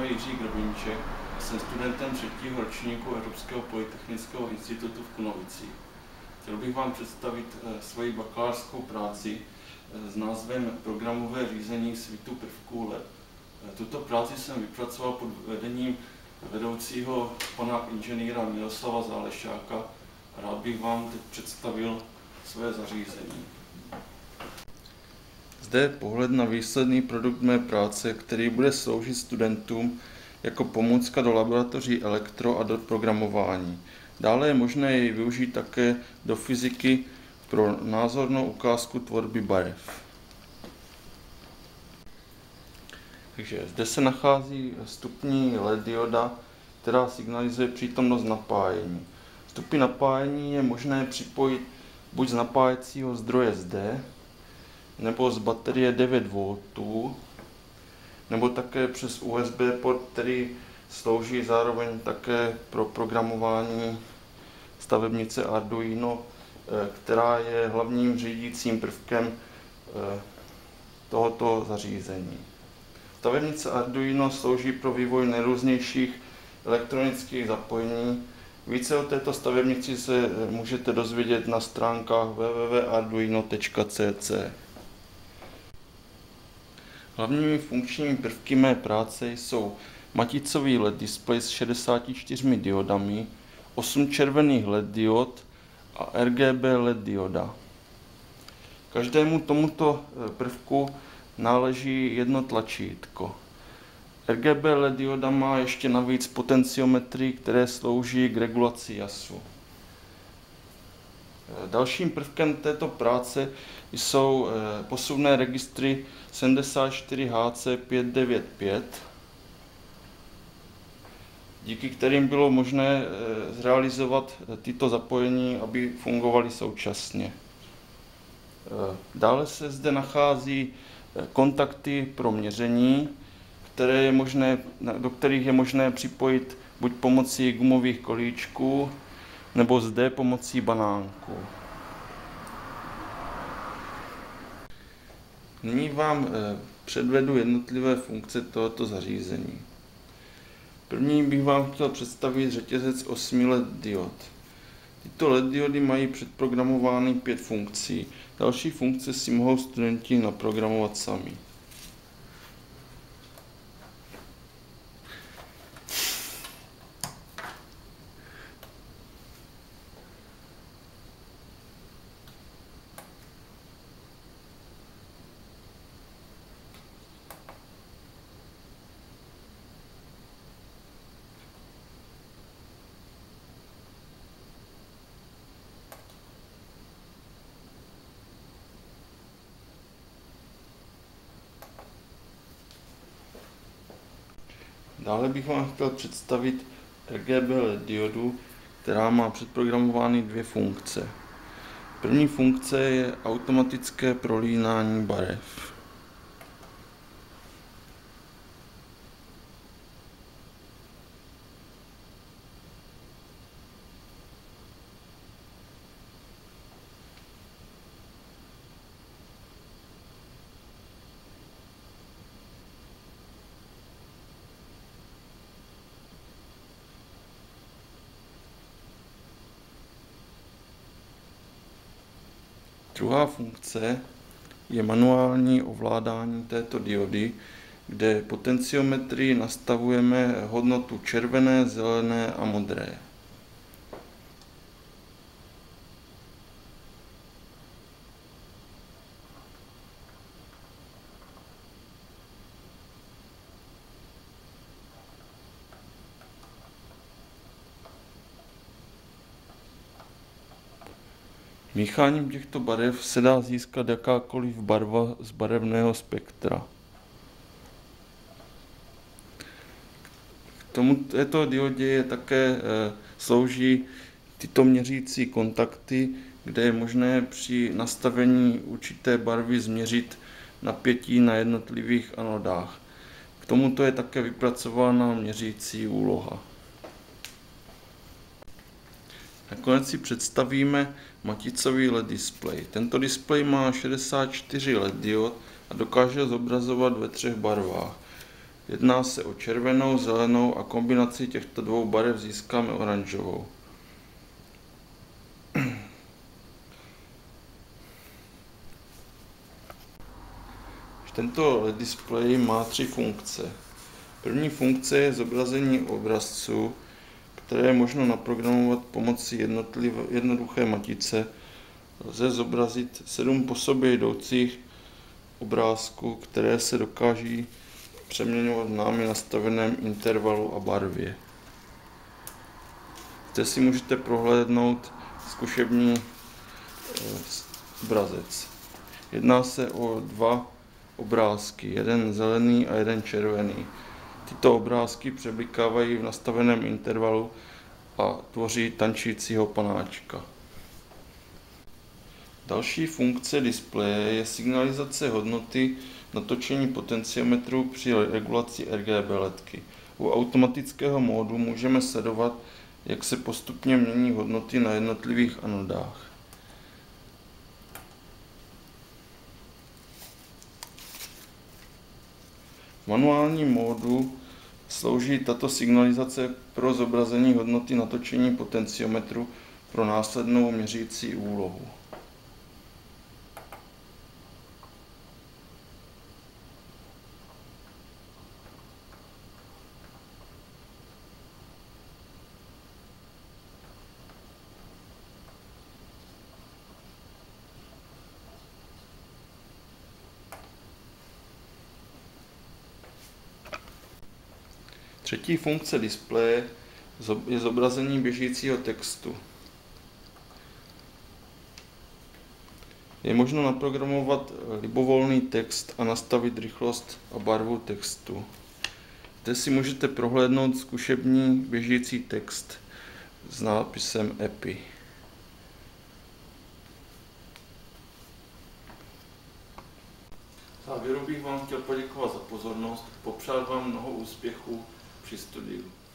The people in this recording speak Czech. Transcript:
jmenuji Jiří Grebeníček a jsem studentem 3. ročníku Evropského polytechnického institutu v Kunovicích. Chtěl bych vám představit svoji bakalářskou práci s názvem Programové řízení svitu prvků LED. Tuto práci jsem vypracoval pod vedením vedoucího pana inženýra Miroslava Zálešáka a rád bych vám teď představil své zařízení. Zde je pohled na výsledný produkt mé práce, který bude sloužit studentům jako pomůcka do laboratoří elektro a do programování. Dále je možné jej využít také do fyziky pro názornou ukázku tvorby barev. Takže zde se nachází vstupní LED dioda, která signalizuje přítomnost napájení. Vstupy napájení je možné připojit buď z napájecího zdroje zde, nebo z baterie 9 V, nebo také přes USB port, který slouží zároveň také pro programování stavebnice Arduino, která je hlavním řídícím prvkem tohoto zařízení. Stavebnice Arduino slouží pro vývoj nejrůznějších elektronických zapojení. Více o této stavebnici se můžete dozvědět na stránkách www.arduino.cc. Hlavními funkčními prvky mé práce jsou maticový LED displej s 64 diodami, 8 červených LED diod a RGB LED dioda. Každému tomuto prvku náleží jedno tlačítko. RGB LED dioda má ještě navíc potenciometry, které slouží k regulaci jasu. Dalším prvkem této práce jsou posuvné registry 74HC595, díky kterým bylo možné zrealizovat tyto zapojení, aby fungovaly současně. Dále se zde nachází kontakty pro měření, do kterých je možné připojit buď pomocí gumových kolíčků, nebo zde pomocí banánku. Nyní vám předvedu jednotlivé funkce tohoto zařízení. První bych vám chtěl představit řetězec 8 LED diod. Tyto LED diody mají předprogramovány 5 funkcí. Další funkce si mohou studenti naprogramovat sami. Dále bych vám chtěl představit RGB LED diodu, která má předprogramovány 2 funkce. První funkce je automatické prolínání barev. Druhá funkce je manuální ovládání této diody, kde potenciometry nastavujeme hodnotu červené, zelené a modré. Mícháním těchto barev se dá získat jakákoliv barva z barevného spektra. K této diodě je také slouží tyto měřící kontakty, kde je možné při nastavení určité barvy změřit napětí na jednotlivých anodách. K tomuto je také vypracována měřící úloha. Nakonec si představíme maticový LED displej. Tento displej má 64 LED diod a dokáže zobrazovat ve 3 barvách. Jedná se o červenou, zelenou a kombinaci těchto dvou barev získáme oranžovou. Tento LED displej má 3 funkce. První funkce je zobrazení obrazců, které je možno naprogramovat pomocí jednoduché matice. Lze zobrazit 7 po sobě jdoucích obrázků, které se dokáží přeměňovat v námi nastaveném intervalu a barvě. Zde si můžete prohlédnout zkušební obrazec. Jedná se o 2 obrázky, jeden zelený a jeden červený. Tyto obrázky přeblikávají v nastaveném intervalu a tvoří tančícího panáčka. Další funkce displeje je signalizace hodnoty natočení potenciometru při regulaci RGB ledky. U automatického módu můžeme sledovat, jak se postupně mění hodnoty na jednotlivých anodách. V manuálním módu slouží tato signalizace pro zobrazení hodnoty natočení potenciometru pro následnou měřící úlohu. Třetí funkce displeje je zobrazení běžícího textu. Je možno naprogramovat libovolný text a nastavit rychlost a barvu textu. Zde si můžete prohlédnout zkušební běžící text s nápisem EPI. V závěru bych vám chtěl poděkovat za pozornost a popřát vám mnoho úspěchů při studiu.